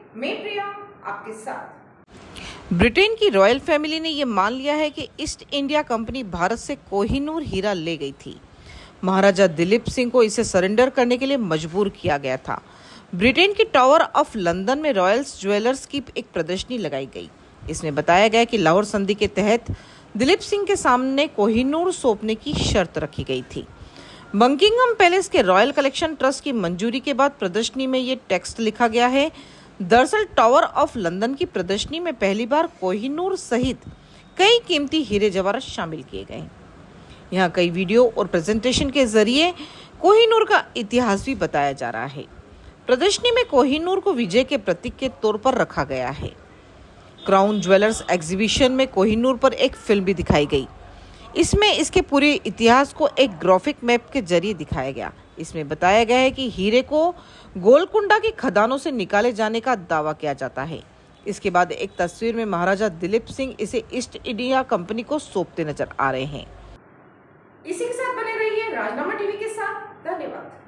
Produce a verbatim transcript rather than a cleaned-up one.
मैं प्रिया आपके साथ। ब्रिटेन की रॉयल फैमिली ने यह मान लिया है कि ईस्ट इंडिया कंपनी भारत से कोहिनूर हीरा ले गई थी। महाराजा दिलीप सिंह को इसे सरेंडर करने के लिए मजबूर किया गया था। ब्रिटेन की टावर ऑफ लंदन में रॉयल्स ज्वेलर्स की एक प्रदर्शनी लगाई गई। इसमें बताया गया कि लाहौर संधि के तहत दिलीप सिंह के सामने कोहिनूर सौंपने की शर्त रखी गई थी। बकिंघम पैलेस के रॉयल कलेक्शन ट्रस्ट की मंजूरी के बाद प्रदर्शनी में ये टेक्स्ट लिखा गया है। दरअसल टावर ऑफ लंदन की प्रदर्शनी में पहली बार कोहिनूर सहित कई कीमती हीरे जवाहरात शामिल किए गए। यहाँ कई वीडियो और प्रेजेंटेशन के जरिए कोहिनूर का इतिहास भी बताया जा रहा है। प्रदर्शनी में कोहिनूर को विजय के प्रतीक के तौर पर रखा गया है। क्राउन ज्वेलर्स एग्जीबिशन में कोहिनूर पर एक फिल्म भी दिखाई गई। इसमें इसके पूरे इतिहास को एक ग्राफिक मैप के जरिए दिखाया गया। इसमें बताया गया है कि हीरे को गोलकुंडा की खदानों से निकाले जाने का दावा किया जाता है। इसके बाद एक तस्वीर में महाराजा दिलीप सिंह इसे ईस्ट इंडिया कंपनी को सौंपते नजर आ रहे हैं। इसी के साथ बने रहिए राजनामा टीवी के साथ। धन्यवाद।